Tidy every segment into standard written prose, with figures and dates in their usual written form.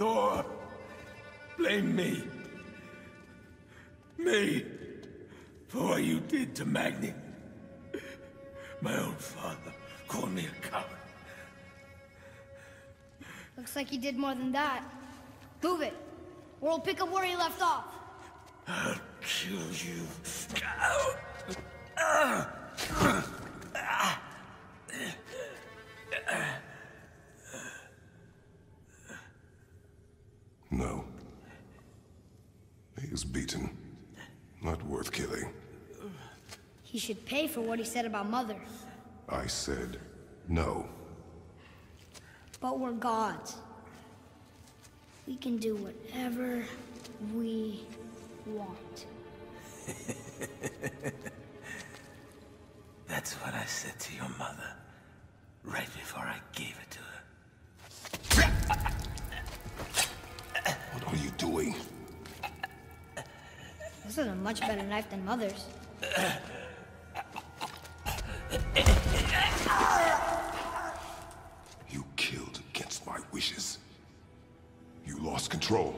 Thor, blame me. Me, for what you did to Magni. My own father called me a coward. Looks like he did more than that. Move it, or we'll pick up where he left off. I'll kill you. No. He is beaten. Not worth killing. He should pay for what he said about Mother. I said no. But we're gods. We can do whatever we want. That's what I said to your mother, right before I gave it to her. What are you doing? This is a much better knife than Mother's. You killed against my wishes. You lost control.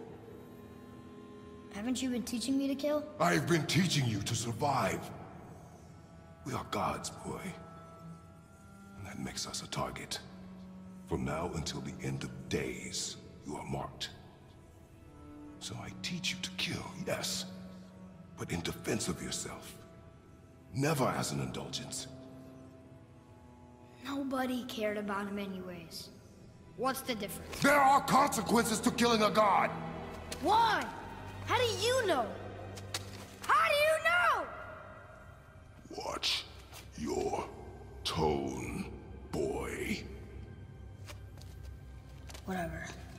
Haven't you been teaching me to kill? I've been teaching you to survive. We are gods, boy. And that makes us a target. From now until the end of days, you are marked. So I teach you to kill, yes, but in defense of yourself. Never as an indulgence. Nobody cared about him anyways. What's the difference? There are consequences to killing a god! Why? How do you know? How do you know? Watch your tone, boy. Whatever.